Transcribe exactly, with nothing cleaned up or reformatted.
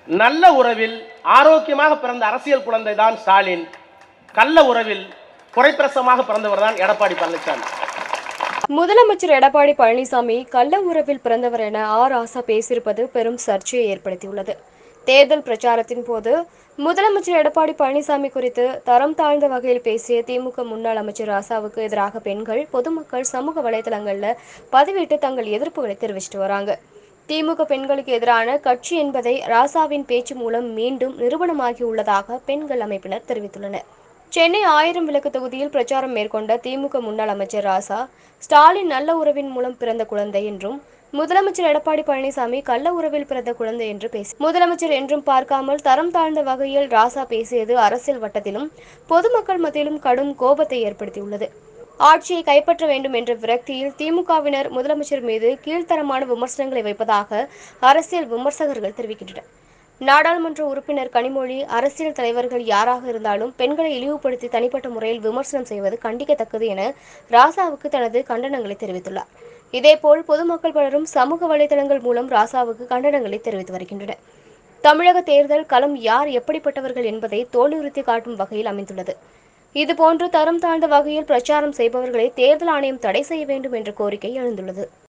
நல்ல உறவில் ஆரோக்கியமாக பிறந்த அரசியல் குழந்தை தான் ஸ்டாலின். கள்ள உறவில் குறைப்பிரசமாக பிறந்தவர் தான் எடப்பாடி பழனிசாமி. முதலமைச்சர் எடப்பாடி பழனிசாமி கள்ள உறவில் பிறந்தவர் என ஆர் ராசா பேசியிருப்பது பெரும் சர்ச்சையை ஏற்படுத்தியுள்ளது. தேர்தல் பிரச்சாரத்தின் போது முதலமைச்சர் எடப்பாடி பழனிசாமி குறித்து தரம் தாழ்ந்த வகையில் பேசிய திமுக முன்னாள் அமைச்சர் ராசாவுக்கு எதிராக பெண்கள், பொதுமக்கள் சமூக வலைதளங்கள்ல பதிவிட்டு தங்கள் எதிர்ப்புகளை தெரிவிச்சிட்டு வராங்க. திமுக பெண்களுக்கு எதிரான கட்சி என்பதை ராசாவின் பேச்சு மூலம் மீண்டும் நிரூபணமாகி உள்ளதாக பெண்கள் அமைப்பினர் தெரிவித்துள்ளனர். சென்னை ஆயிரம் விளக்கு தொகுதியில் பிரச்சாரம் மேற்கொண்ட திமுக முன்னாள் அமைச்சர் ராசா, ஸ்டாலின் நல்ல உறவின் மூலம் பிறந்த குழந்தை என்றும், முதலமைச்சர் எடப்பாடி பழனிசாமி கள்ள உறவில் பிறந்த குழந்தை என்று பேசி முதலமைச்சர் என்றும் பார்க்காமல் தரம் தாழ்ந்த வகையில் ராசா பேசியது அரசியல் வட்டத்திலும் பொதுமக்கள் மத்தியிலும் கடும் கோபத்தை ஏற்படுத்தியுள்ளது. ஆட்சியை கைப்பற்ற வேண்டும் என்ற விரக்தியில் திமுகவினர் முதலமைச்சர் மீது கீழ்த்தரமான விமர்சனங்களை வைப்பதாக அரசியல் விமர்சகர்கள் தெரிவிக்கின்றனர். நாடாளுமன்ற உறுப்பினர் கனிமொழி, அரசியல் தலைவர்கள் யாராக இருந்தாலும் பெண்களை இழிவுபடுத்தி தனிப்பட்ட முறையில் விமர்சனம் செய்வது கண்டிக்கத்தக்கது என ராசாவுக்கு தனது கண்டனங்களை தெரிவித்துள்ளார். இதேபோல் பொதுமக்கள் பலரும் சமூக வலைதளங்கள் மூலம் ராசாவுக்கு கண்டனங்களை தெரிவித்து வருகின்றனர். தமிழக தேர்தல் களம் யார் எப்படிப்பட்டவர்கள் என்பதை தோலுரித்து காட்டும் வகையில் அமைந்துள்ளது. இதுபோன்று தரம் தாழ்ந்த வகையில் பிரச்சாரம் செய்பவர்களை தேர்தல் ஆணையம் தடை செய்ய வேண்டும் என்ற கோரிக்கை எழுந்துள்ளது.